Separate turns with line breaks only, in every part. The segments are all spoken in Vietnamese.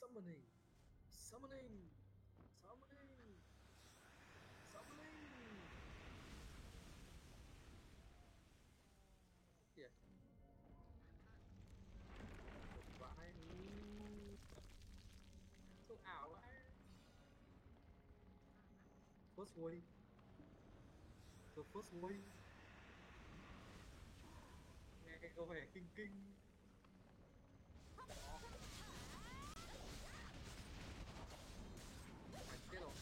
Summoning, summoning, summoning, summoning. Kìa, vãi. Trông ảo vãi. First wave, the first wave. Nghe có vẻ kinh kinh. Phải chết rồi.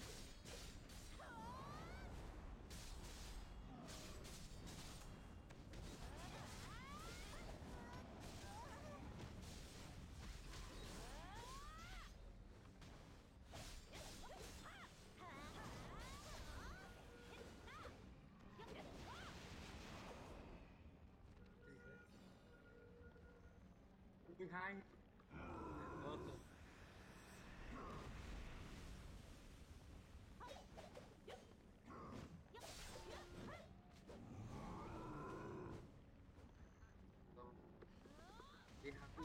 Gì thế? Ui hai. Rồi, đi Haku.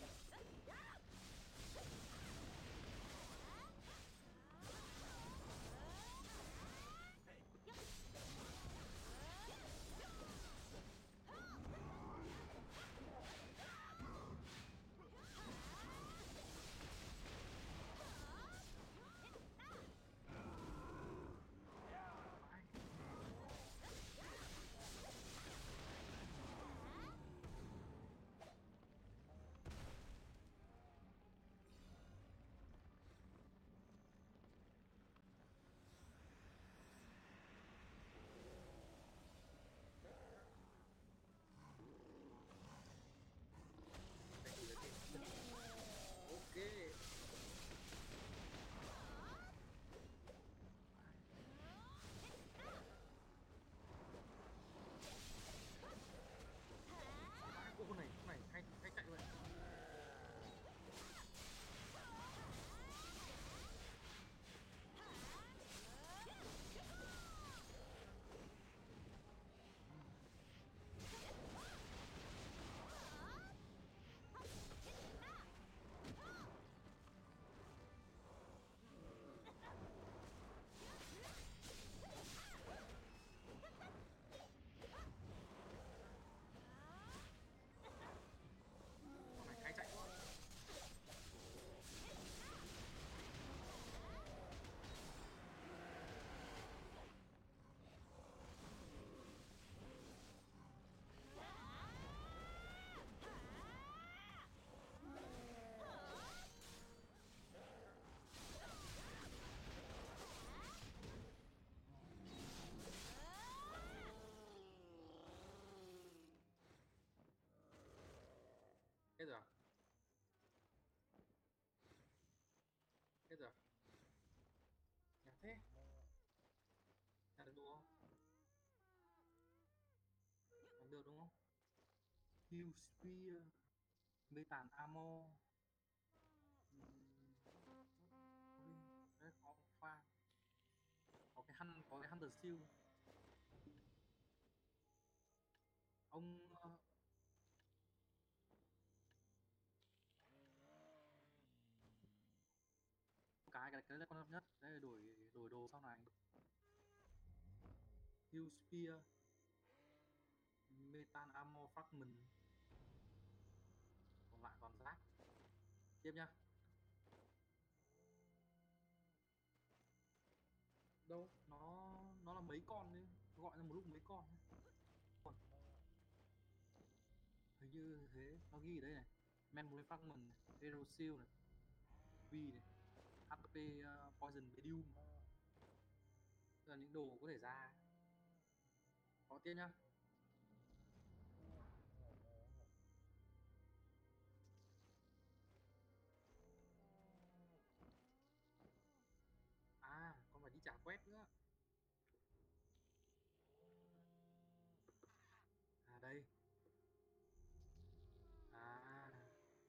Ok. Ô, con này hay hay chạy vậy. Con này hay chạy quá. Hết rồi à? Hết rồi à? Nhà thế. Nhà được đúng không? Làm được đúng không? Heal Spear, Metal Armor. Đấy, có pha. Có cái Hunter Shield. Ông cái là con hợp nhất. Đây là đổi đồ sau này. Heal Spear, Metal Armor Fragment. Còn lại còn rác. Tiếp nhá. Đâu, nó là mấy con đấy, gọi là một lúc mấy con. Hình như thế, nó ghi ở đây này. Memory Fragment, Hero Shield này, V này, HP Poison Medium. Đây là những đồ có thể ra. Có tiếp nhá. À, còn phải đi trả quét nữa. À đây. À,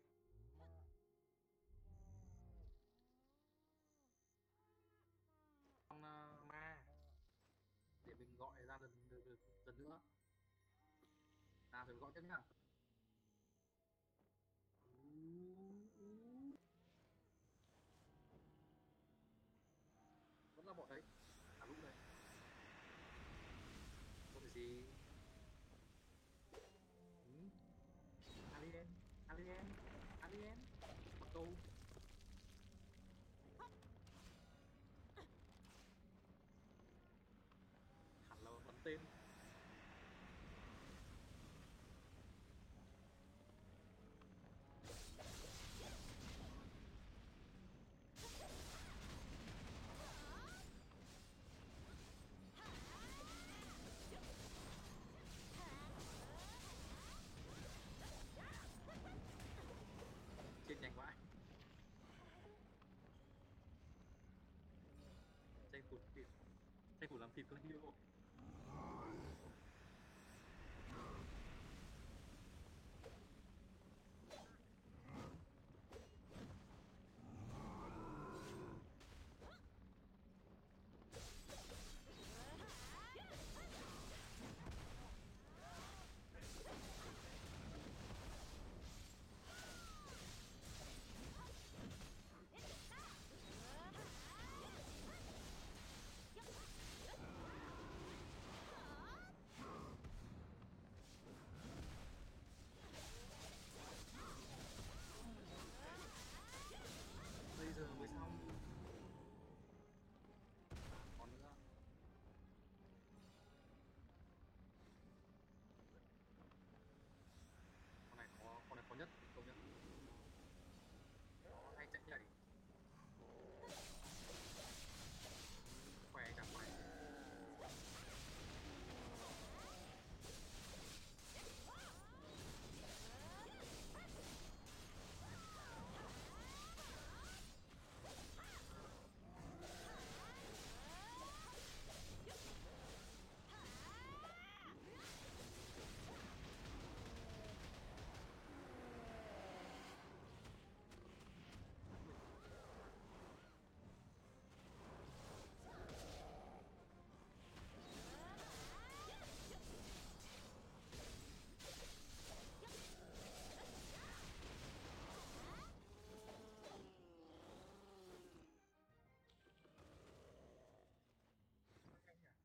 con ma để mình gọi ra lần nữa. Nào thử gọi tiếp nhá. gì? Ừ. Alien, alien, alien, một câu hẳn là bắn tên. Chết nhanh vãi. Tranh thủ thịt, tranh thủ làm thịt con hero. Bây giờ mới xong. Còn nữa. Con này khó nhất công nhận. Nó hay chạy nhảy, khỏe cả khỏe. Nhanh nhỉ?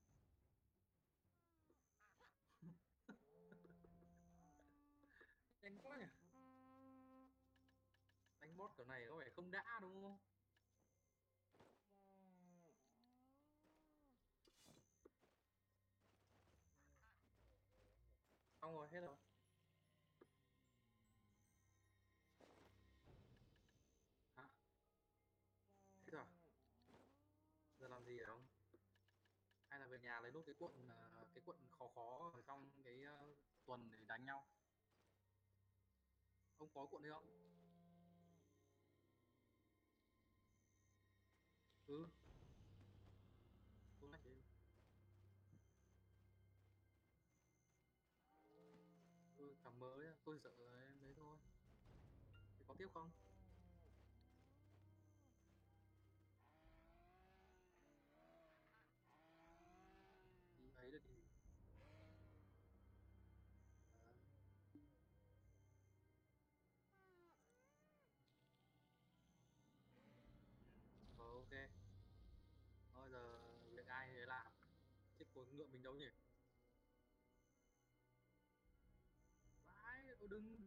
Nhanh quá nhỉ? Đánh boss kiểu này có vẻ không đã đúng không? Xong rồi, hết rồi. Hả? Hết rồi. Giờ làm gì hả ông? Hay là về nhà lấy nốt cái cuộn khó khó ở trong cái tuần để đánh nhau? Ông có cuộn đấy không? Ừ, tôi nói thế. Ừ, cảm mới á, tôi sợ em đấy thôi. Thì có tiếp không? Thì ấy là gì? À, ok. Thôi giờ việc ai thì làm. Chết có ngựa mình đâu nhỉ? Vãi, ô đừng.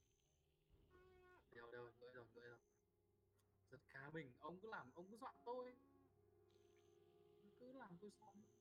Đều đều, gợi rồi. Giật cá mình, ông cứ làm, ông cứ dọa tôi. Cứ làm tôi xong.